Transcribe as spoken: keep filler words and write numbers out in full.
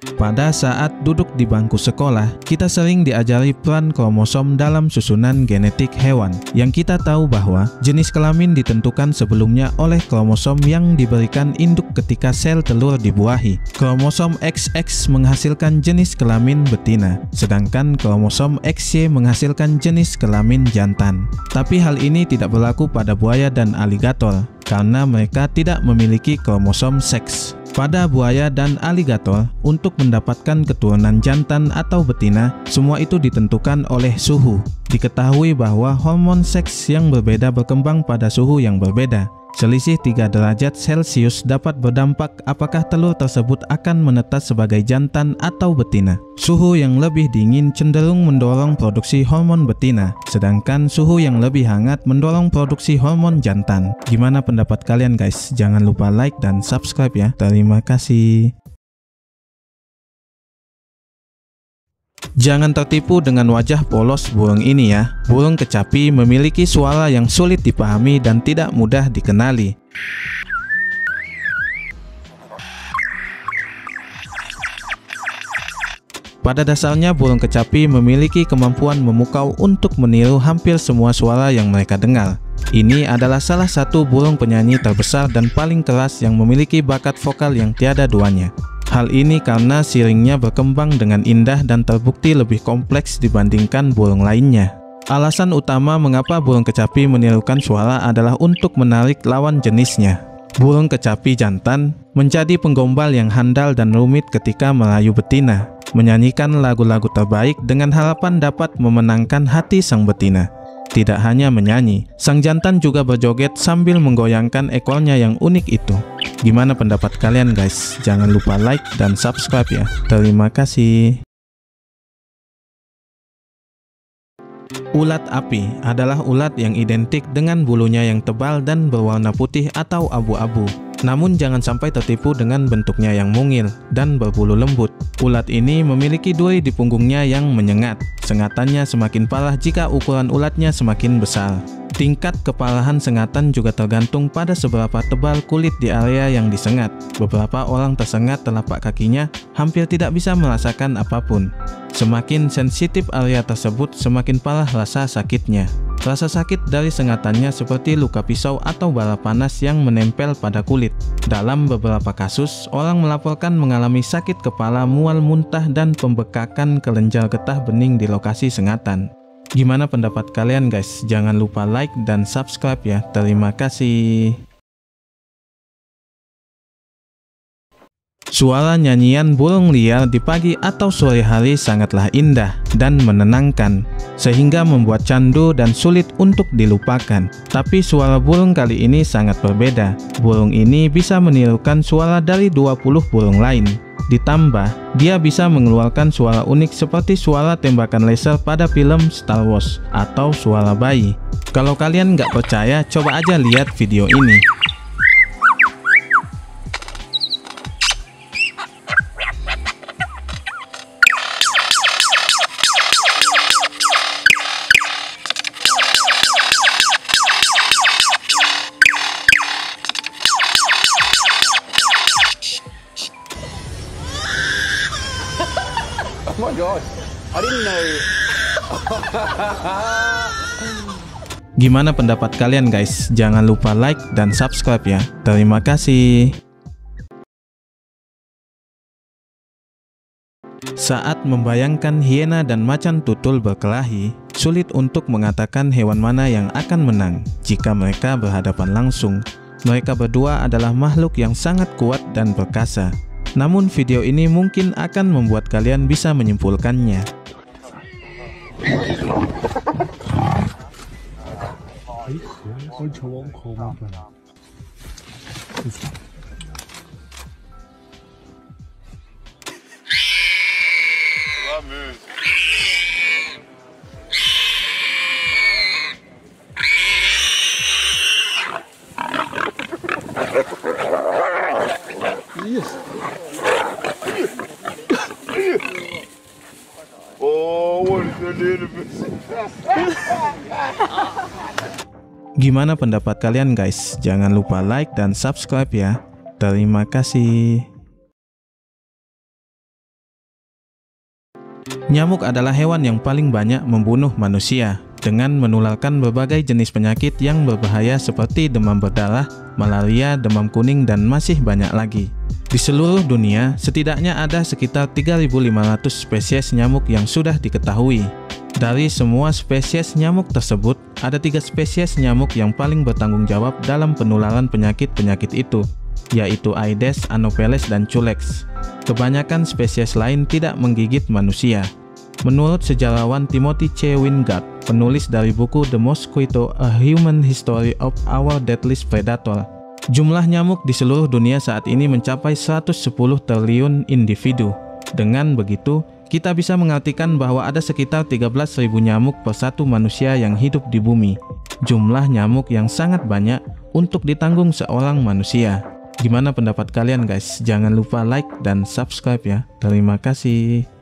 Pada saat duduk di bangku sekolah, kita sering diajari peran kromosom dalam susunan genetik hewan, yang kita tahu bahwa jenis kelamin ditentukan sebelumnya oleh kromosom yang diberikan induk ketika sel telur dibuahi. Kromosom X X menghasilkan jenis kelamin betina, sedangkan kromosom X Y menghasilkan jenis kelamin jantan. Tapi hal ini tidak berlaku pada buaya dan aligator, karena mereka tidak memiliki kromosom seks. Pada buaya dan aligator, untuk mendapatkan keturunan jantan atau betina, semua itu ditentukan oleh suhu. Diketahui bahwa hormon seks yang berbeda berkembang pada suhu yang berbeda. Selisih tiga derajat Celcius dapat berdampak apakah telur tersebut akan menetas sebagai jantan atau betina. Suhu yang lebih dingin cenderung mendorong produksi hormon betina, sedangkan suhu yang lebih hangat mendorong produksi hormon jantan. Gimana pendapat kalian guys? Jangan lupa like dan subscribe ya. Terima kasih. Jangan tertipu dengan wajah polos burung ini ya. Burung kecapi memiliki suara yang sulit dipahami dan tidak mudah dikenali. Pada dasarnya burung kecapi memiliki kemampuan memukau untuk meniru hampir semua suara yang mereka dengar. Ini adalah salah satu burung penyanyi terbesar dan paling keras yang memiliki bakat vokal yang tiada duanya. Hal ini karena siringnya berkembang dengan indah dan terbukti lebih kompleks dibandingkan burung lainnya. Alasan utama mengapa burung kecapi menirukan suara adalah untuk menarik lawan jenisnya. Burung kecapi jantan menjadi penggombal yang handal dan rumit ketika merayu betina, menyanyikan lagu-lagu terbaik dengan harapan dapat memenangkan hati sang betina. Tidak hanya menyanyi, sang jantan juga berjoget sambil menggoyangkan ekornya yang unik itu. Gimana pendapat kalian guys? Jangan lupa like dan subscribe ya. Terima kasih. Ulat api adalah ulat yang identik dengan bulunya yang tebal dan berwarna putih atau abu-abu. Namun jangan sampai tertipu dengan bentuknya yang mungil dan berbulu lembut. Ulat ini memiliki duri di punggungnya yang menyengat. Sengatannya semakin parah jika ukuran ulatnya semakin besar. Tingkat keparahan sengatan juga tergantung pada seberapa tebal kulit di area yang disengat. Beberapa orang tersengat telapak kakinya hampir tidak bisa merasakan apapun. Semakin sensitif area tersebut, semakin parah rasa sakitnya. Rasa sakit dari sengatannya seperti luka pisau atau bara panas yang menempel pada kulit. Dalam beberapa kasus, orang melaporkan mengalami sakit kepala, mual, muntah, dan pembekakan kelenjar getah bening di lokasi sengatan. Gimana pendapat kalian guys? Jangan lupa like dan subscribe ya. Terima kasih. Suara nyanyian burung liar di pagi atau sore hari sangatlah indah dan menenangkan, sehingga membuat candu dan sulit untuk dilupakan. Tapi suara burung kali ini sangat berbeda. Burung ini bisa menirukan suara dari dua puluh burung lain. Ditambah, dia bisa mengeluarkan suara unik seperti suara tembakan laser pada film Star Wars atau suara bayi. Kalau kalian nggak percaya, coba aja lihat video ini. Oh my god, I didn't know. Gimana pendapat kalian guys? Jangan lupa like dan subscribe ya. Terima kasih. Saat membayangkan hiena dan macan tutul berkelahi, sulit untuk mengatakan hewan mana yang akan menang jika mereka berhadapan langsung. Mereka berdua adalah makhluk yang sangat kuat dan perkasa. Namun video ini mungkin akan membuat kalian bisa menyimpulkannya. Yes. Oh, what is the name of it? Gimana pendapat kalian guys? Jangan lupa like dan subscribe ya. Terima kasih. Nyamuk adalah hewan yang paling banyak membunuh manusia, dengan menularkan berbagai jenis penyakit yang berbahaya seperti demam berdarah, malaria, demam kuning, dan masih banyak lagi. Di seluruh dunia, setidaknya ada sekitar tiga ribu lima ratus spesies nyamuk yang sudah diketahui. Dari semua spesies nyamuk tersebut, ada tiga spesies nyamuk yang paling bertanggung jawab dalam penularan penyakit-penyakit itu, yaitu Aedes, Anopheles, dan Culex. Kebanyakan spesies lain tidak menggigit manusia. Menurut sejarawan Timothy C. Wingard, penulis dari buku The Mosquito: A Human History of Our Deadliest Predator, jumlah nyamuk di seluruh dunia saat ini mencapai seratus sepuluh triliun individu. Dengan begitu, kita bisa mengartikan bahwa ada sekitar tiga belas ribu nyamuk per satu manusia yang hidup di bumi. Jumlah nyamuk yang sangat banyak untuk ditanggung seorang manusia. Gimana pendapat kalian guys? Jangan lupa like dan subscribe ya. Terima kasih.